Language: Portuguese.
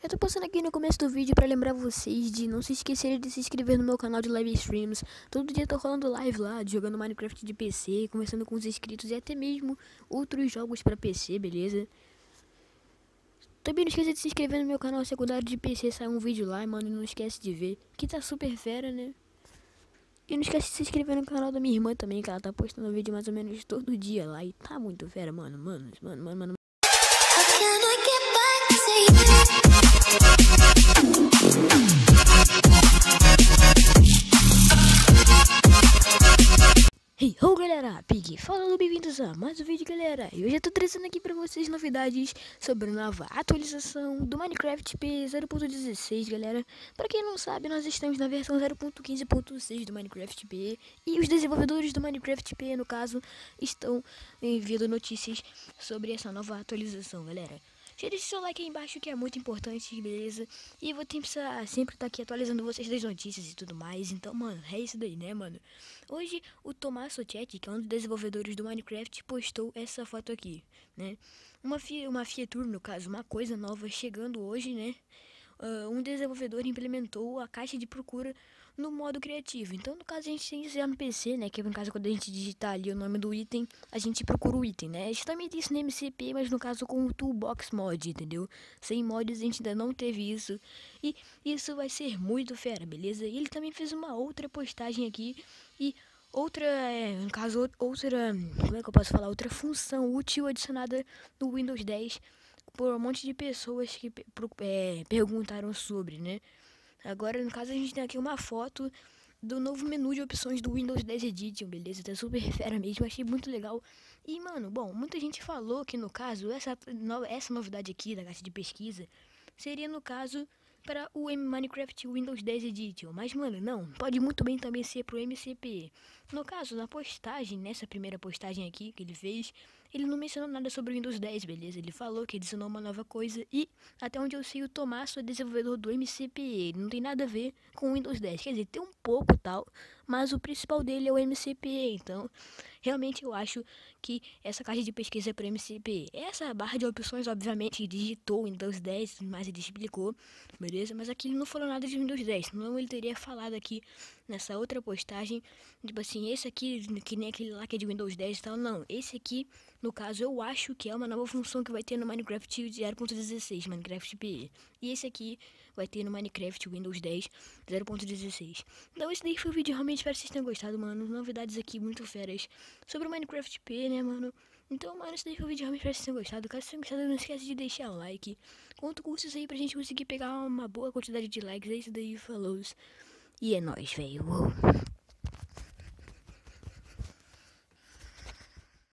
Eu tô passando aqui no começo do vídeo pra lembrar vocês de não se esquecerem de se inscrever no meu canal de live streams. Todo dia eu tô rolando live lá, jogando Minecraft de PC, conversando com os inscritos e até mesmo outros jogos pra PC, beleza? Também não esqueça de se inscrever no meu canal secundário de PC, sai um vídeo lá, mano, não esquece de ver, que tá super fera, né? E não esquece de se inscrever no canal da minha irmã também, que ela tá postando vídeo mais ou menos todo dia lá e tá muito fera, mano. Hey ho galera, Pig, falando, bem-vindos a mais um vídeo galera. E hoje eu tô trazendo aqui pra vocês novidades sobre a nova atualização do Minecraft P 0.16 galera. Pra quem não sabe, nós estamos na versão 0.15.6 do Minecraft P. E os desenvolvedores do Minecraft P, no caso, estão enviando notícias sobre essa nova atualização galera. Já deixa seu like aí embaixo que é muito importante, beleza? E eu vou tentar sempre estar aqui atualizando vocês das notícias e tudo mais. Então, mano, é isso daí, né, mano? Hoje, o Tomás Sochetti, que é um dos desenvolvedores do Minecraft, postou essa foto aqui, né? Uma feature, no caso, uma coisa nova chegando hoje, né? Um desenvolvedor implementou a caixa de procura no modo criativo. Então, no caso, a gente tem que usar no PC, né? Que no caso, quando a gente digitar ali o nome do item, a gente procura o item, né? A gente também tem isso no MCP, mas no caso com o Toolbox Mod, entendeu? Sem mods a gente ainda não teve isso. E isso vai ser muito fera, beleza? E ele também fez uma outra postagem aqui e outra, no caso, outra, como é que eu posso falar? Outra função útil adicionada no Windows 10 por um monte de pessoas que perguntaram sobre, né? Agora, no caso, a gente tem aqui uma foto do novo menu de opções do Windows 10 Edition, beleza? Tá super fera mesmo, achei muito legal. E, mano, bom, muita gente falou que, no caso, essa novidade aqui da caixa de pesquisa seria, no caso, para o Minecraft Windows 10 Edition. Mas, mano, não, pode muito bem também ser pro MCP. No caso, na postagem, nessa primeira postagem aqui que ele fez, ele não mencionou nada sobre o Windows 10, beleza? Ele falou que adicionou uma nova coisa e, até onde eu sei, o Tomás é desenvolvedor do MCP. Ele não tem nada a ver com o Windows 10. Quer dizer, tem um pouco tal, mas o principal dele é o MCP. Então, realmente eu acho que essa caixa de pesquisa é para MCP. Essa barra de opções, obviamente, digitou o Windows 10, mas ele explicou, beleza? Mas aqui ele não falou nada de Windows 10, senão ele teria falado aqui nessa outra postagem, tipo assim, esse aqui, que nem aquele lá que é de Windows 10 e tal, não. Esse aqui, no caso, eu acho que é uma nova função que vai ter no Minecraft 0.16, Minecraft PE. E esse aqui vai ter no Minecraft Windows 10 0.16. Então esse daí foi o vídeo, realmente espero que vocês tenham gostado, mano. Novidades aqui muito feras sobre o Minecraft PE, né, mano? Então, mano, esse daí foi o vídeo, realmente espero que vocês tenham gostado. Caso vocês tenham gostado, não esquece de deixar o like. Quanto custa isso aí pra gente conseguir pegar uma boa quantidade de likes? É isso daí, falou. E é nóis, velho.